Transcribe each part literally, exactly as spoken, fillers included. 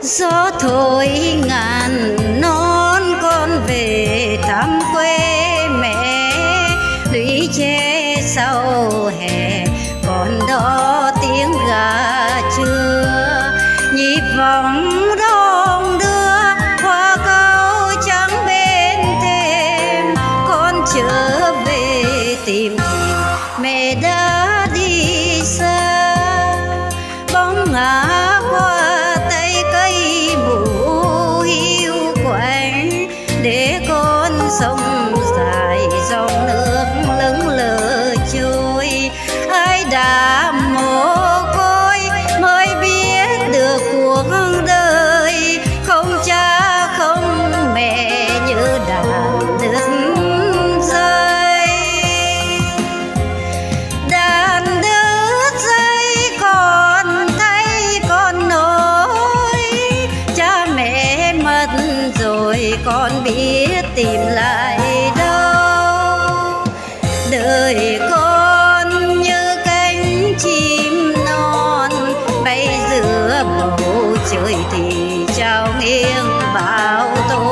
Gió thổi ngàn non con về thăm quê mẹ, lũy tre sau hè còn đó tiếng gà trưa, nhịp vòng đong đưa hoa cau trắng bên thềm. Con trở về tìm mẹ đã đi xa, bóng ngả qua tay cây mù hiu quạnh, để con sông dài dòng nước lững lờ trôi. Ai đã mồ côi mới biết được cuộc đời, không cha không mẹ như đàn đứt dây. Đàn đứt dây còn thấy con nỗi, cha mẹ mất rồi con biết tìm lại đâu. Đời con như cánh chim non bay giữa bầu trời thì trao nghiêng bão tố.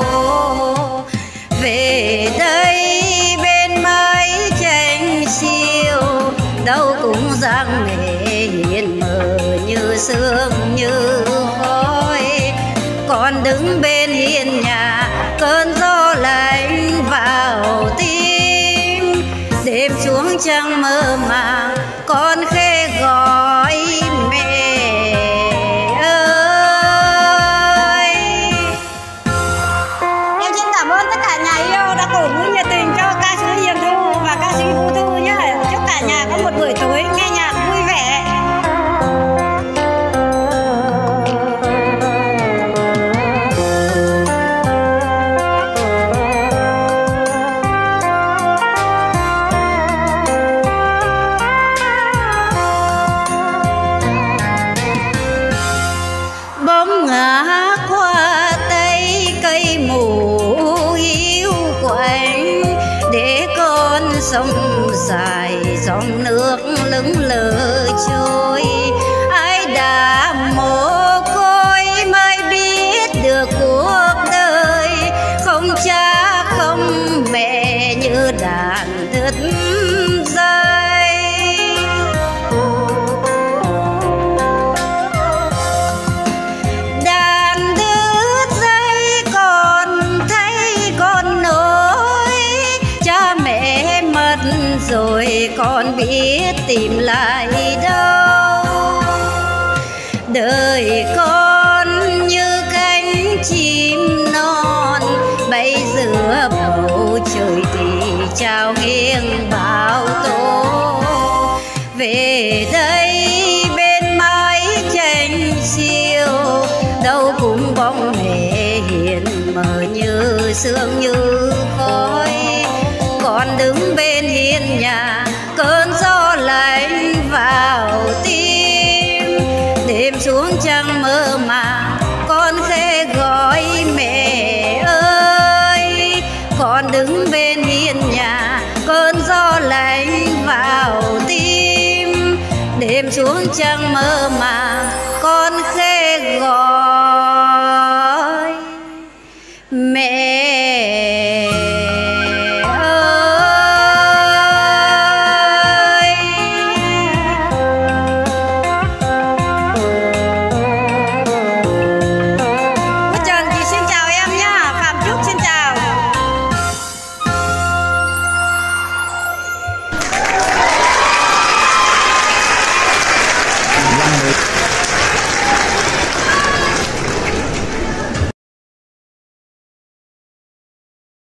Về đây bên mái tranh siêu, đâu cũng dáng mẹ hiền mờ như sương như khói. Con đứng bên hiên nhà, cơn gió lạnh vào tim. Đêm xuống trăng mơ màng, con khẽ gọi mẹ ơi. Em xin cảm ơn tất cả nhà yêu đã cổ vũ nhiệt tình cho ca sĩ Hiền Thu và ca sĩ Vũ Thu nhé. Chúc cả nhà có một buổi tối nghe nhạc vui vẻ. Bóng ngả qua tay cây mù hiu quạnh, để con sông dài dòng nước lững lờ trôi. Ai đã mồ côi mới biết được cuộc đời, không cha không mẹ như đàn đứt dây. Đàn đứt dây còn thấy con nỗi, cha mẹ mất rồi con biết tìm lại đâu. Đời con như cánh chim non bay giữa bầu trời thì trao nghiêng bão tố. Về đây bên mái tranh siêu, đâu cũng bóng mẹ hiền mờ như sương như khói. Con đứng bên hiên nhà, cơn gió lạnh vào tim. Đêm xuống trăng mơ màng, con khẽ gọi mẹ ơi. Con đứng bên hiên nhà, cơn gió lạnh vào tim. Đêm xuống trăng mơ màng,